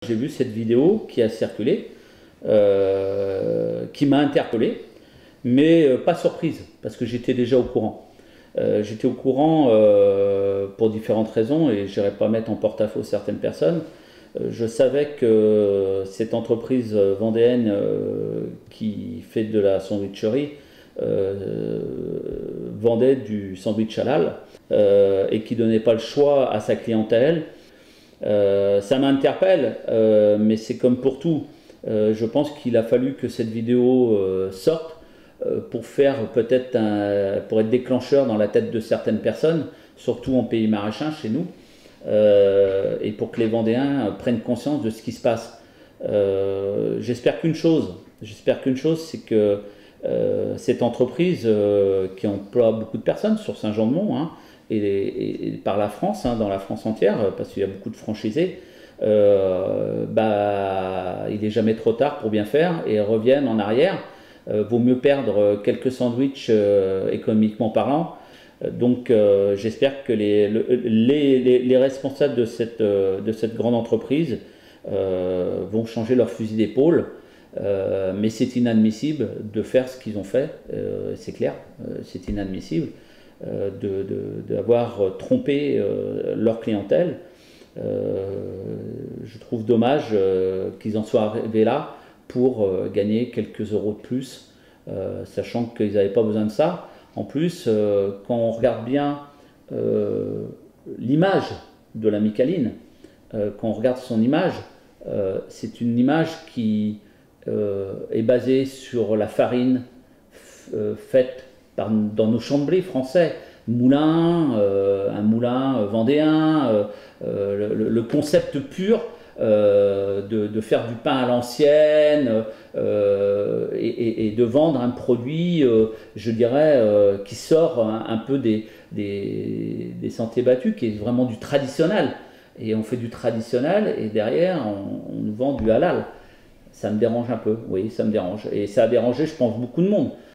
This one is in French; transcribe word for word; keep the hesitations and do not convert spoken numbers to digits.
J'ai vu cette vidéo qui a circulé, euh, qui m'a interpellé, mais euh, pas surprise, parce que j'étais déjà au courant. Euh, j'étais au courant euh, pour différentes raisons, et je n'irai pas mettre en porte-à-faux certaines personnes. Euh, je savais que cette entreprise vendéenne euh, qui fait de la sandwicherie euh, vendait du sandwich halal euh, et qui ne donnait pas le choix à sa clientèle. Euh, ça m'interpelle, euh, mais c'est comme pour tout. Euh, je pense qu'il a fallu que cette vidéo euh, sorte euh, pour faire peut-être un, pour être déclencheur dans la tête de certaines personnes, surtout en pays maraîchins chez nous, euh, et pour que les Vendéens prennent conscience de ce qui se passe. Euh, j'espère qu'une chose, j'espère qu'une chose, c'est que euh, cette entreprise euh, qui emploie beaucoup de personnes sur Saint-Jean-de-Mont, hein, Et, et, et par la France, hein, dans la France entière, parce qu'il y a beaucoup de franchisés, euh, bah, il n'est jamais trop tard pour bien faire et reviennent en arrière. Euh, vaut mieux perdre quelques sandwichs euh, économiquement parlant. Donc euh, j'espère que les, le, les, les, les responsables de cette, euh, de cette grande entreprise euh, vont changer leur fusil d'épaule. Euh, mais c'est inadmissible de faire ce qu'ils ont fait, euh, c'est clair, euh, c'est inadmissible. Euh, d'avoir trompé euh, leur clientèle. Euh, je trouve dommage euh, qu'ils en soient arrivés là pour euh, gagner quelques euros de plus, euh, sachant qu'ils n'avaient pas besoin de ça. En plus, euh, quand on regarde bien euh, l'image de la Micaline, euh, quand on regarde son image, euh, c'est une image qui euh, est basée sur la farine euh, faite Par, dans nos champs de blé français, moulin, euh, un moulin euh, vendéen, euh, euh, le, le concept pur euh, de, de faire du pain à l'ancienne euh, et, et, et de vendre un produit, euh, je dirais, euh, qui sort un, un peu des, des, des sentiers battus, qui est vraiment du traditionnel. Et on fait du traditionnel et derrière on, on nous vend du halal. Ça me dérange un peu, oui, ça me dérange. Et ça a dérangé, je pense, beaucoup de monde.